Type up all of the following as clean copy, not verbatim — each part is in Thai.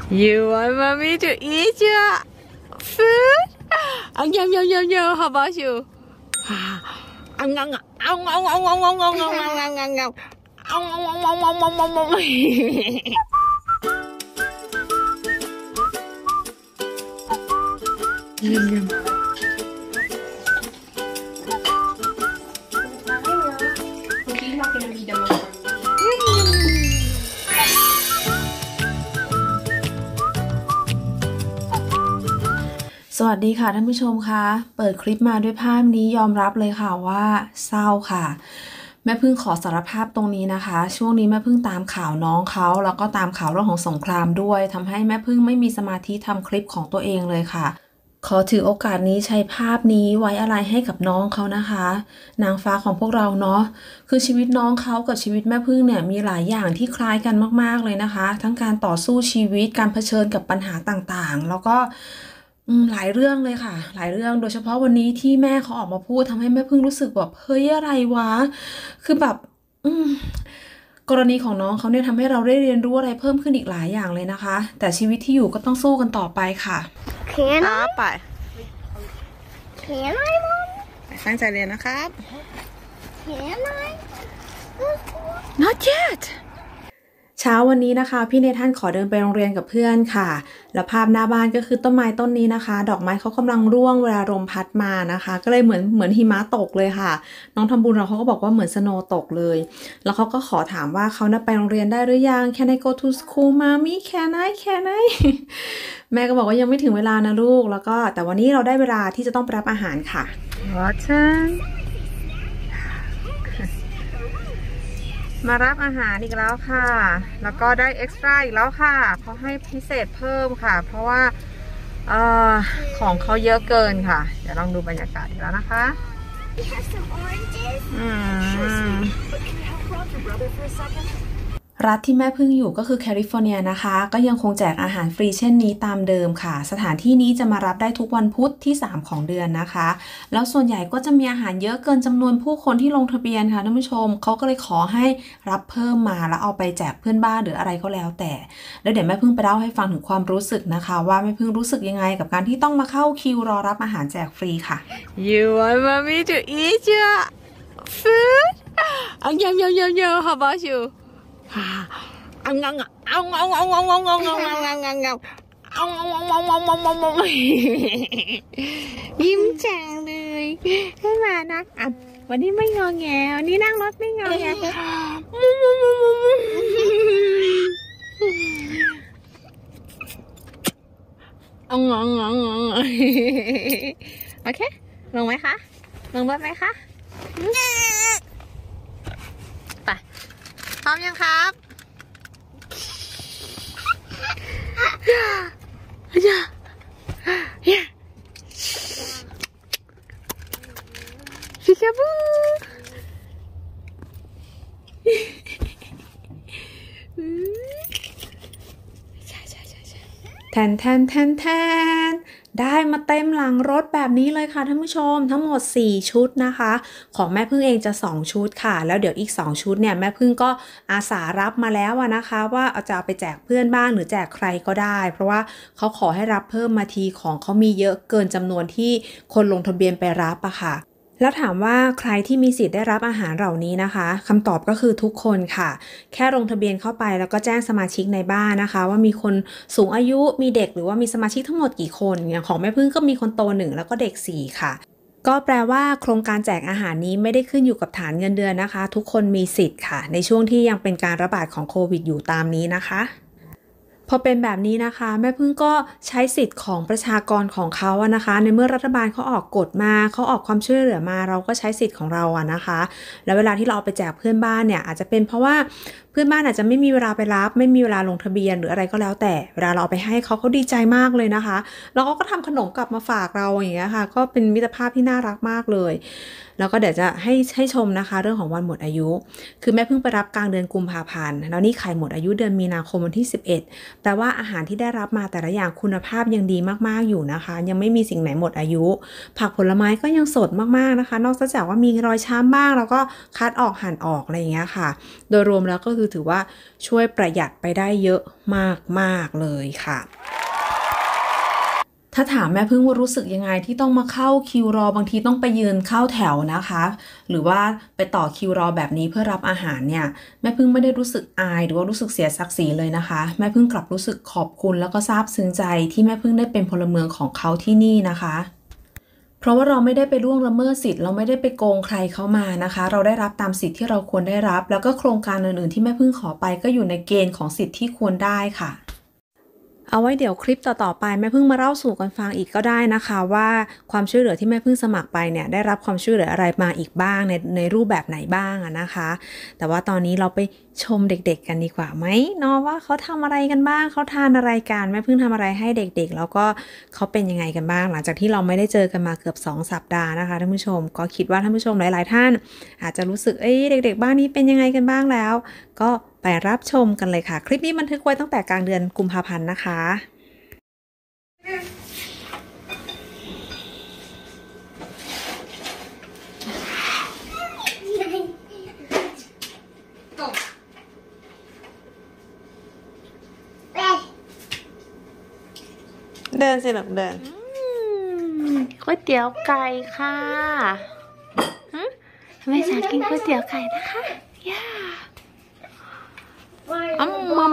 You want mommy to eat your food? Yum yum yum yum. How about you? Yum yum. สวัสดีค่ะท่านผู้ชมคะเปิดคลิปมาด้วยภาพนี้ยอมรับเลยค่ะว่าเศร้าค่ะแม่พึ่งขอสารภาพตรงนี้นะคะช่วงนี้แม่พึ่งตามข่าวน้องเขาแล้วก็ตามข่าวเรื่องของสงครามด้วยทำให้แม่พึ่งไม่มีสมาธิทำคลิปของตัวเองเลยค่ะขอถือโอกาสนี้ใช้ภาพนี้ไว้อะไรให้กับน้องเขานะคะนางฟ้าของพวกเราเนาะคือชีวิตน้องเขากับชีวิตแม่พึ่งเนี่ยมีหลายอย่างที่คล้ายกันมากๆเลยนะคะทั้งการต่อสู้ชีวิตการเผชิญกับปัญหาต่างๆแล้วก็หลายเรื่องเลยค่ะหลายเรื่องโดยเฉพาะวันนี้ที่แม่เขาออกมาพูดทำให้แม่พึ่งรู้สึกแบบเฮ้ยอะไรวะคือแบบกรณีของน้องเขาเนี่ยทำให้เราได้เรียนรู้อะไรเพิ่มขึ้นอีกหลายอย่างเลยนะคะแต่ชีวิตที่อยู่ก็ต้องสู้กันต่อไปค่ะไป Can I, Mom? ตั้งใจเรียนนะครับ Can I? Not yet เช้าวันนี้นะคะพี่เนธันขอเดินไปโรงเรียนกับเพื่อนค่ะแล้วภาพหน้าบ้านก็คือต้นไม้ต้นนี้นะคะดอกไม้เขากำลังร่วงเวลาลมพัดมานะคะก็เลยเหมือนหิมะตกเลยค่ะน้องทำบุญเราเขาก็บอกว่าเหมือนสโนว์ตกเลยแล้วเขาก็ขอถามว่าเขาไปโรงเรียนได้หรือยัง Can I go to school mommy Can I แม่ก็บอกว่ายังไม่ถึงเวลานะลูกแล้วก็แต่วันนี้เราได้เวลาที่จะต้องไปรับอาหารค่ะ Waterมารับอาหารอีกแล้วค่ะแล้วก็ได้เอ็กซ์ตร้าอีกแล้วค่ะเขาให้พิเศษเพิ่มค่ะเพราะว่าของเขาเยอะเกินค่ะเดี๋ยวลองดูบรรยากาศอีกแล้วนะคะรัฐที่แม่พึ่งอยู่ก็คือแคลิฟอร์เนียนะคะก็ยังคงแจกอาหารฟรีเช่นนี้ตามเดิมค่ะสถานที่นี้จะมารับได้ทุกวันพุธที่3ของเดือนนะคะแล้วส่วนใหญ่ก็จะมีอาหารเยอะเกินจำนวนผู้คนที่ลงทะเบียนค่ะท่านผู้ชมเขาก็เลยขอให้รับเพิ่มมาแล้วเอาไปแจกเพื่อนบ้านหรืออะไรก็แล้วแต่แล้วเดี๋ยวแม่พึ่งไปเล่าให้ฟังถึงความรู้สึกนะคะว่าแม่พึ่งรู้สึกยังไงกับการที่ต้องมาเข้าคิวรอรับอาหารแจกฟรีค่ะ You want mommy to eat your food? Yum yum yum yum. How about you? ยิ้มแฉ่งเลยให้มานักวันนี้ไม่งอแงวันนี้นั่งรถไม่งอแงโอเคลงไหมคะลงรถไหมคะไปพร้อมยังครับชิคาบูแทนได้มาเต็มหลังรถแบบนี้เลยค่ะท่านผู้ชมทั้งหมด4ชุดนะคะของแม่พึ่งเองจะ2ชุดค่ะแล้วเดี๋ยวอีก2ชุดเนี่ยแม่พึ่งก็อาสารับมาแล้วนะคะว่าจะเอาไปแจกเพื่อนบ้างหรือแจกใครก็ได้เพราะว่าเขาขอให้รับเพิ่มมาทีของเขามีเยอะเกินจำนวนที่คนลงทะเบียนไปรับอะค่ะแล้วถามว่าใครที่มีสิทธิ์ได้รับอาหารเหล่านี้นะคะคำตอบก็คือทุกคนค่ะแค่ลงทะเบียนเข้าไปแล้วก็แจ้งสมาชิกในบ้านนะคะว่ามีคนสูงอายุมีเด็กหรือว่ามีสมาชิกทั้งหมดกี่คนอย่างของแม่พึ่งก็มีคนโต1แล้วก็เด็ก4ค่ะก็แปลว่าโครงการแจกอาหารนี้ไม่ได้ขึ้นอยู่กับฐานเงินเดือนนะคะทุกคนมีสิทธิ์ค่ะในช่วงที่ยังเป็นการระบาดของโควิดอยู่ตามนี้นะคะพอเป็นแบบนี้นะคะแม่พึ่งก็ใช้สิทธิ์ของประชากรของเขาอะนะคะในเมื่อรัฐบาลเขาออกกฎมาเขาออกความช่วยเหลือมาเราก็ใช้สิทธิ์ของเราอะนะคะแล้วเวลาที่เราเอาไปแจกเพื่อนบ้านเนี่ยอาจจะเป็นเพราะว่าเพื่อนบ้านอาจจะไม่มีเวลาไปรับไม่มีเวลาลงทะเบียนหรืออะไรก็แล้วแต่เวลาเราเอาไปให้เขาดีใจมากเลยนะคะแล้วเขาก็ทำขนมกลับมาฝากเราอย่างเงี้ยค่ะก็เป็นมิตรภาพที่น่ารักมากเลยแล้วก็เดี๋ยวจะให้ชมนะคะเรื่องของวันหมดอายุคือแม่เพิ่งไปรับกลางเดือนกุมภาพันธ์แล้วนี่ไข่หมดอายุเดือนมีนาคมวันที่11แต่ว่าอาหารที่ได้รับมาแต่ละอย่างคุณภาพยังดีมากๆอยู่นะคะยังไม่มีสิ่งไหนหมดอายุผักผลไม้ก็ยังสดมากๆนะคะนอกจากว่ามีรอยช้ำบ้างแล้วก็คัดออกหั่นออกอะไรอย่างเงี้ยค่ะโดยรวมแล้วก็คือคือถือว่าช่วยประหยัดไปได้เยอะมากๆเลยค่ะถ้าถามแม่พึ่งว่ารู้สึกยังไงที่ต้องมาเข้าคิวรอบางทีต้องไปยืนเข้าแถวนะคะหรือว่าไปต่อคิวรอแบบนี้เพื่อรับอาหารเนี่ยแม่พึ่งไม่ได้รู้สึกอายหรือว่ารู้สึกเสียศักดิ์ศรีเลยนะคะแม่พึ่งกลับรู้สึกขอบคุณแล้วก็ซาบซึ้งใจที่แม่พึ่งได้เป็นพลเมืองของเขาที่นี่นะคะเพราะว่าเราไม่ได้ไปล่วงละเมิดสิทธิ์เราไม่ได้ไปโกงใครเข้ามานะคะเราได้รับตามสิทธิ์ที่เราควรได้รับแล้วก็โครงการอื่นๆที่แม่พึ่งขอไปก็อยู่ในเกณฑ์ของสิทธิ์ที่ควรได้ค่ะเอาไว้เดี๋ยวคลิปต่อๆไปแม่พึ่งมาเล่าสู่กันฟังอีกก็ได้นะคะว่าความช่วยเหลือที่แม่พึ่งสมัครไปเนี่ยได้รับความช่วยเหลืออะไรมาอีกบ้างในรูปแบบไหนบ้างนะคะแต่ว่าตอนนี้เราไปชมเด็กๆกันดีกว่าไหมเนาะว่าเขาทำอะไรกันบ้างเขาทานอะไรกันแม่พึ่งทำอะไรให้เด็กๆแล้วก็เขาเป็นยังไงกันบ้างหลังจากที่เราไม่ได้เจอกันมาเกือบ2 สัปดาห์นะคะท่านผู้ชมก็คิดว่าท่านผู้ชมหลายๆท่านอาจจะรู้สึกเด็กๆบ้านนี้เป็นยังไงกันบ้างแล้วก็ไปรับชมกันเลยค่ะคลิปนี้บันทึกไว้ตั้งแต่กลางเดือนกุมภาพันธ์นะคะเดินสิหลักเดินก๋วยเตี๋ยวไก่ค่ะแม่สากินก๋วยเตี๋ยวไก่นะคะย่ามัม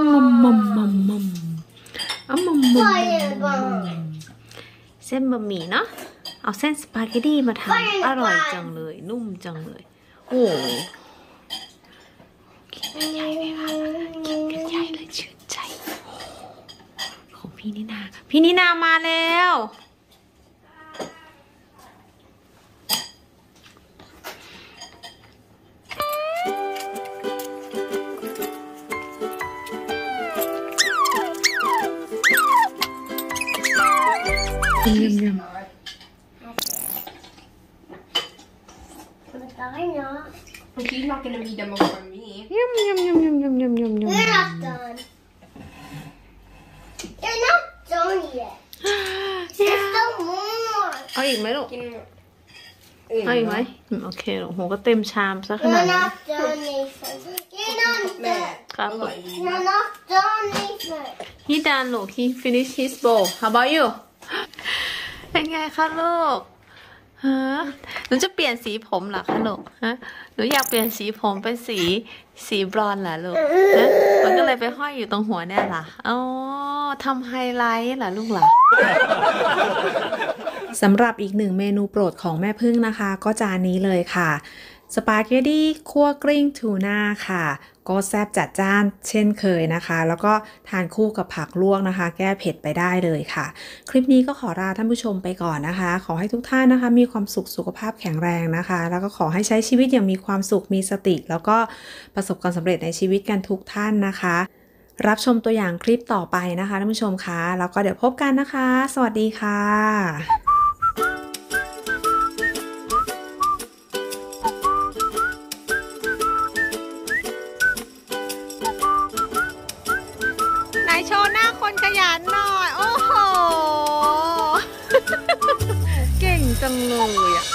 เส้นบะหมี่เนาะเอาเส้นสปาเกตตี้มาทำอร่อยจังเลยนุ่มจังเลยโอ้กินกันใหญ่เลยค่ะกินกันใหญ่เลยชื่นใจของพี่นินาค่ะพี่นินามาแล้วยำยำ He's not gonna be done for me. ยำยำยำยำยำยำยำยำ You're not done. You're not done yet. There's still more. เอาอีกไหมลูก You're เอาอีกไหมโอเคลูกโหก็เต็มชามซะขนาดนั้น not done, Nathan. You're not done. ครับลูก You're not done, Nathan. he done ลูก he finish his bowl how about you เป็นไงคะลูกฮะหนูจะเปลี่ยนสีผมเหรอคะลูกฮะหนูอยากเปลี่ยนสีผมเป็นสีบลอนด์เหรอลูกฮะมันก็เลยไปห้อยอยู่ตรงหัวเนี่ยล่ะอ๋อทำไฮไลท์เหรอลูกล่ะสำหรับอีกหนึ่งเมนูโปรดของแม่พึ่งนะคะก็จานนี้เลยค่ะสปาเกตตี้คั่วกลิ้งทูน่าค่ะก็แซ่บจัดจ้านเช่นเคยนะคะแล้วก็ทานคู่กับผักลวกนะคะแก้เผ็ดไปได้เลยค่ะคลิปนี้ก็ขอลาท่านผู้ชมไปก่อนนะคะขอให้ทุกท่านนะคะมีความสุขสุขภาพแข็งแรงนะคะแล้วก็ขอให้ใช้ชีวิตอย่างมีความสุขมีสติแล้วก็ประสบความสำเร็จในชีวิตกันทุกท่านนะคะรับชมตัวอย่างคลิปต่อไปนะคะท่านผู้ชมคะแล้วก็เดี๋ยวพบกันนะคะสวัสดีค่ะโชว์หน้าคนขยันหน่อย โอ้โห เก่งจังเลยอ่ะ